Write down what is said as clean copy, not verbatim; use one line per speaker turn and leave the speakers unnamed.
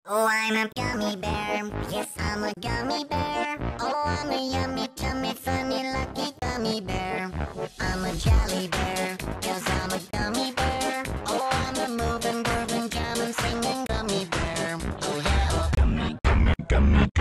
Oh, I'm a gummy bear. Yes, I'm a gummy bear. Oh, I'm a yummy, tummy, funny, lucky gummy bear. I'm a jolly bear. Yes, I'm a gummy bear. Oh, I'm a moving, grooving, jamming, singing gummy bear. Oh, yeah.